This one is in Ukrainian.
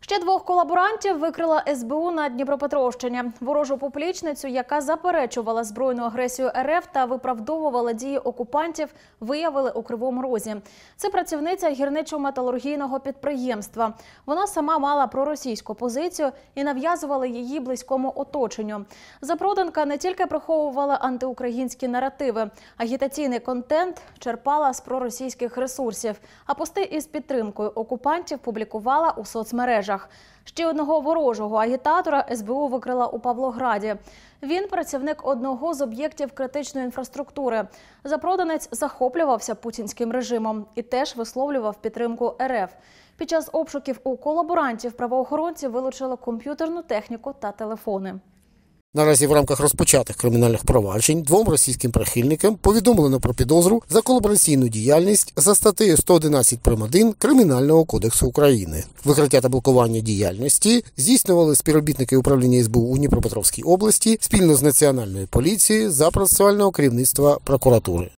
Ще двох колаборантів викрила СБУ на Дніпропетровщині. Ворожу поплічницю, яка заперечувала збройну агресію РФ та виправдовувала дії окупантів, виявили у Кривому Розі. Це працівниця гірничо-металургійного підприємства. Вона сама мала проросійську позицію і нав'язувала її близькому оточенню. Запроданка не тільки приховувала антиукраїнські наративи. Агітаційний контент черпала з проросійських ресурсів, а пости із підтримкою окупантів публікувала у соцмережах. Ще одного ворожого агітатора СБУ викрила у Павлограді. Він працівник одного з об'єктів критичної інфраструктури. Запроданець захоплювався путінським режимом і теж висловлював підтримку РФ. Під час обшуків у колаборантів правоохоронці вилучили комп'ютерну техніку та телефони. Наразі в рамках розпочатих кримінальних проваджень двом російським прихильникам повідомлено про підозру за колабораційну діяльність за статтею 111 прим.1 Кримінального кодексу України. Викриття та блокування діяльності здійснювали співробітники управління СБУ у Дніпропетровській області спільно з Національною поліцією за процесуального керівництва прокуратури.